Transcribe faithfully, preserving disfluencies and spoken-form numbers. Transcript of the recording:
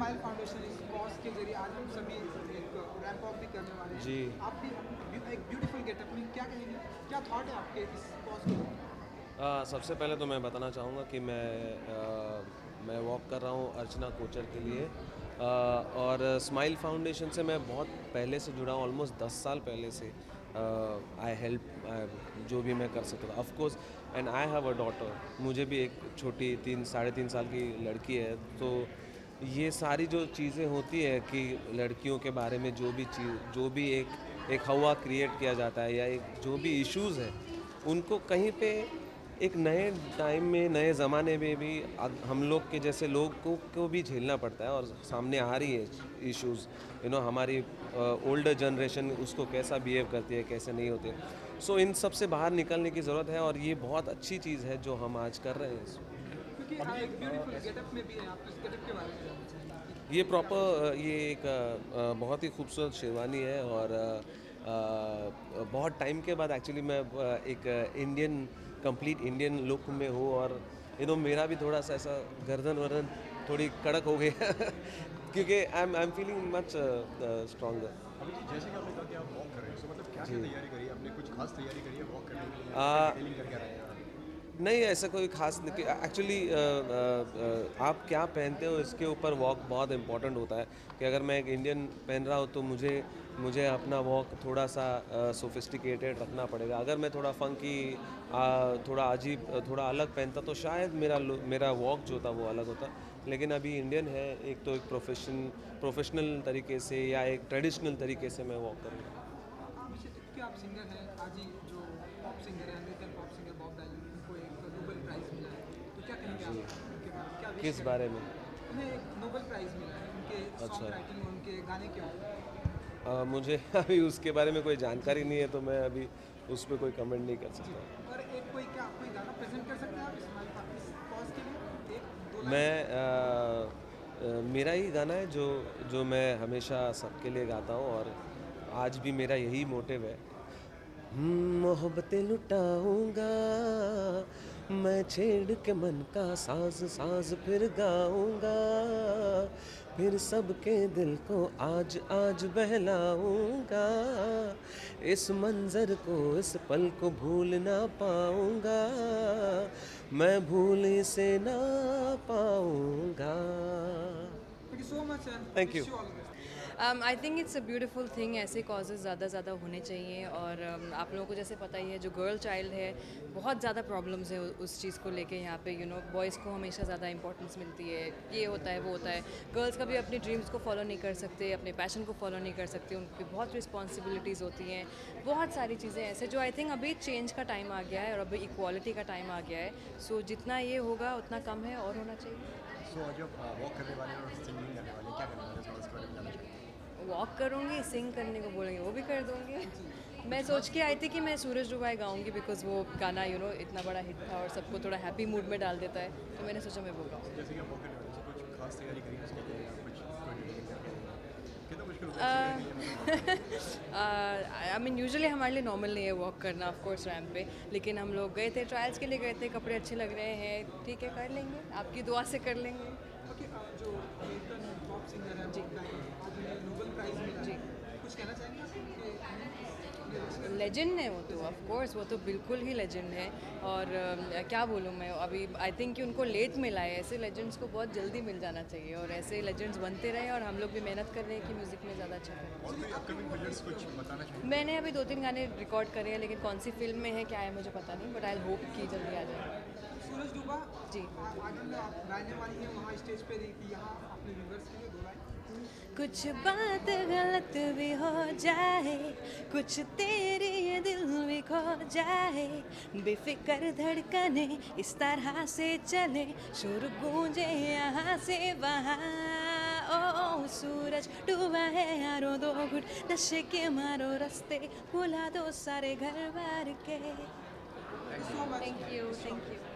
Smile foundation इस cause के जरिए आज हम सभी एक रैंप वॉक भी करने वाले हैं जी। आप भी एक ब्यूटीफुल गेटअप में क्या कहेंगे, क्या थॉट है आपके इस कॉज को लेकर? आ, सबसे पहले तो मैं बताना चाहूँगा कि मैं आ, मैं वॉक कर रहा हूँ अर्चना कोचर के लिए, आ, और स्माइल फाउंडेशन से मैं बहुत पहले से जुड़ा हूँ, ऑलमोस्ट दस साल पहले से। आई हेल्प जो भी मैं कर सकता था, of course, and I have a daughter. मुझे भी एक छोटी तीन साढ़े तीन साल की लड़की है। तो ये सारी जो चीज़ें होती है कि लड़कियों के बारे में जो भी चीज़ जो भी एक एक हवा क्रिएट किया जाता है, या एक जो भी इश्यूज़ है, उनको कहीं पे एक नए टाइम में, नए ज़माने में भी अग- हम लोग के जैसे लोग को, को भी झेलना पड़ता है, और सामने आ रही है इश्यूज़। यू नो हमारी ओल्डर जनरेशन उसको कैसा बिहेव करती है, कैसे नहीं होती है। सो इन सब से बाहर निकलने की ज़रूरत है, और ये बहुत अच्छी चीज़ है जो हम आज कर रहे हैं। क्योंकि आप एक ब्यूटीफुल गेटअप में भी है, आप इस गेटअप के बारे में जानना चाहेंगे? ये प्रॉपर ये एक अ, बहुत ही खूबसूरत शेरवानी है, और अ, अ, बहुत टाइम के बाद एक्चुअली मैं अ, एक इंडियन कंप्लीट इंडियन लुक में हूँ, और यू नो मेरा भी थोड़ा सा ऐसा गर्दन वर्दन थोड़ी कड़क हो गई है क्योंकि I am I am feeling much stronger. Abhijit, जैसे कि आपने कहा कि आप वॉक कर रहे हैं, तो मतलब क्या क्या जी। तैयारी करी है आपने? कुछ खास तैयारी करी है वॉक करने के लिए, या आ, डिटेलिंग करके आ रहे हैं? नहीं, ऐसा कोई खास एक्चुअली आप क्या पहनते हो इसके ऊपर वॉक बहुत इम्पोर्टेंट होता है। कि अगर मैं एक इंडियन पहन रहा हूँ तो मुझे मुझे अपना वॉक थोड़ा सा सोफिस्टिकेटेड रखना पड़ेगा। अगर मैं थोड़ा फंकी, थोड़ा अजीब, थोड़ा अलग पहनता तो शायद मेरा लो- मेरा वॉक जो था वो अलग होता। लेकिन अभी इंडियन है, एक तो एक प्रोफेशन प्रोफेशनल तरीके से या एक ट्रेडिशनल तरीके से मैं वॉक करूँगा। अभिषेक, क्योंकि आप सिंगर हैं, आज ही जो पॉप सिंगर है, American pop singer Bob Dylan, उनको एक नोबेल प्राइज़ मिला है, तो क्या कहेंगे जी। आप उनके बारे में, क्या विश किस करेंगे? बारे में? उन्हें एक नोबेल प्राइज़ मिला है उनके अच्छा। सॉन्ग राइटिंग और उनके गाने के ऊपर। आ, मुझे अभी उसके बारे में कोई जानकारी नहीं है, तो मैं अभी उस पर कोई कमेंट नहीं कर जी, सकता। और एक कोई क्या कोई गाना प्रेजेंट कर सकते हैं आप इस हमारे पा- इस कॉज के लिए, एक दो लाइन? मैं आ, आ, मेरा ही गाना है जो जो मैं हमेशा सबके लिए गाता हूँ, और आज भी मेरा यही मोटिव है। हम्म, मोहब्बतें लुटाऊंगा मैं, छेड़ के मन का साज साज फिर गाऊंगा, फिर सबके दिल को आज आज बहलाऊंगा, इस मंजर को, इस पल को भूल ना पाऊंगा, मैं भूल से ना पाऊंगा। Thank you so much and thank wish you. You all the best. I think it's a beautiful thing. ऐसे कॉजेज़ ज़्यादा ज़्यादा होने चाहिए, और um, आप लोगों को जैसे पता ही है, जो गर्ल चाइल्ड है, बहुत ज़्यादा प्रॉब्लम्स है उस चीज़ को लेके यहाँ पे। यू नो बॉयज़ को हमेशा ज़्यादा इंपॉर्टेंस मिलती है, ये होता है वो होता है। गर्ल्स कभी अपने ड्रीम्स को फॉलो नहीं कर सकते, अपने पैशन को फॉलो नहीं कर सकते, उनकी बहुत रिस्पॉन्सिबिलिटीज़ होती हैं, बहुत सारी चीज़ें ऐसे जो आई थिंक अभी चेंज का टाइम आ गया है, और अभी इक्वालिटी का टाइम आ गया है। सो so, जितना ये होगा उतना कम है, और होना चाहिए। सो आज आप वॉक करने वाले हैं और सिंगिंग करने वाले हैं, क्या करने वाले हैं, थोड़ा इसके बारे में जानना चाहते हैं? वॉक करूँगी, सिंग करने को बोलेंगे वो भी कर दूँगी। मैं सोच के आई थी कि मैं सूरज डुबाए गाऊँगी, बिकॉज वो गाना यू नो इतना बड़ा हिट था और सबको थोड़ा हैप्पी मूड में डाल देता है, तो मैंने सोचा मैं वो गाऊँ। जैसे कि आप वॉक करने वाले हैं, तो कुछ खास तैयारी करी है उसके लिए, या कुछ कोई डिटेलिंग करके आए हैं? कितना मुश्किल होता है? आई मीन यूजुअली हमारे लिए नॉर्मल नहीं है वॉक करना, ऑफ कोर्स रैम्प पे, लेकिन हम लोग गए थे, ट्रायल्स के लिए गए थे, कपड़े अच्छे लग रहे हैं, ठीक है कर लेंगे, आपकी दुआ से कर लेंगे। ओके, जो अमेरिकन पॉप सिंगर है बॉब डायलन, आज उन्हें नोबेल प्राइज़ मिला है, कुछ कहना चाहेंगे आप उनके? लेजेंड है वो तो, ऑफ कोर्स वो तो बिल्कुल ही लेजेंड है, और uh, क्या बोलूँ मैं, अभी आई थिंक कि उनको लेट मिला है। ऐसे लेजेंड्स को बहुत जल्दी मिल जाना चाहिए, और ऐसे लेजेंड्स बनते रहे, और हम लोग भी मेहनत कर रहे हैं कि म्यूज़िक में ज़्यादा अच्छा करें। और कोई अपकमिंग प्रोजेक्ट्स कुछ बताना चाहिए? मैंने अभी दो तीन गाने रिकॉर्ड करे हैं, लेकिन कौन सी फिल्म में है क्या है मुझे पता नहीं, बट आई होप कि जल्दी आ जाए। सूरज डूबा जी। आ- आगे में आप गाने वाली हैं, वहाँ स्टेज पे रही थी, यहाँ अपने व्यूअर्स के लिए दो लाइन। कुछ बात गलत भी हो जाए, कुछ तेरी ये दिल भी खो जाए, बेफिक्र धड़कने इस तरह से चले, शोर गूंजे यहाँ से वहाँ। ओ सूरज डूबा है यारो, दो घुट नशे के मारो रास्ते, भुला दो सारे घर बार के। Thank you so much. Thank you, thank you.